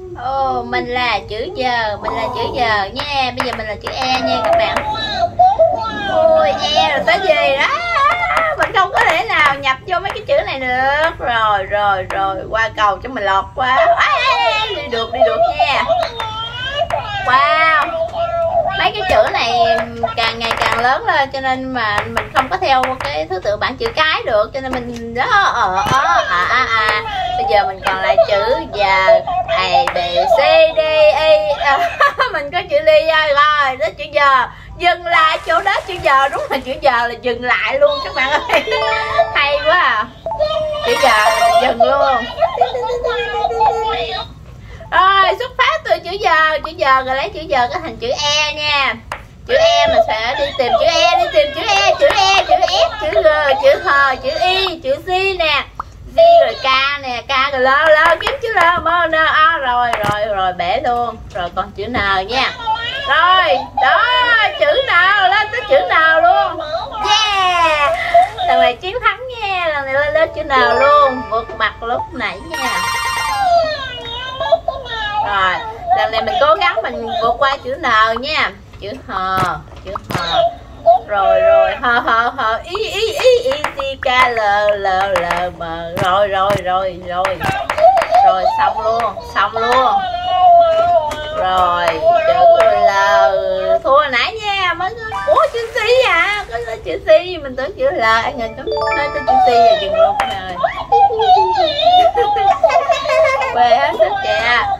Ồ, mình là chữ giờ, mình là chữ giờ nha. Bây giờ mình là chữ E nha các bạn. Ôi, E rồi tới gì đó. Mình không có thể nào nhập vô mấy cái chữ này được. Rồi, qua cầu cho mình lọt qua. Đi được nha. Wow. Mấy cái chữ này càng ngày càng lớn lên cho nên mà mình không có theo cái thứ tự bảng chữ cái được, cho nên mình đó bây giờ mình còn lại chữ giờ A B C D E. Mình có chữ ly rồi, đó chữ giờ. Dừng lại chỗ đó, chữ giờ đúng là chữ giờ là dừng lại luôn các bạn ơi. Hay quá à. Chữ giờ là dừng luôn. Rồi xuất phát từ chữ giờ rồi lấy chữ giờ cái thành chữ E nha. Chữ E mình sẽ đi tìm chữ E, chữ F, chữ G, chữ H, chữ Y, chữ Z nè. Z rồi K nè, K rồi L, kiếm chữ L, M, N, A. Rồi bể luôn. Rồi còn chữ N nha. Rồi, đó, chữ N, lên tới chữ N luôn. Yeah. Lần này chiến thắng nha, lần này lên chữ N luôn, vượt mặt lúc nãy nha. Rồi, lần này mình cố gắng mình vượt qua chữ N nha. Chữ H. Rồi, H, I, C, K, L, M. Rồi, xong luôn. Rồi, chữ L thua hồi nãy nha. Ủa, chữ C à? Có chữ C, mình tưởng chữ L. Anh nhìn có nói tới chữ C rồi dừng luôn rồi. Quê hết sức kìa.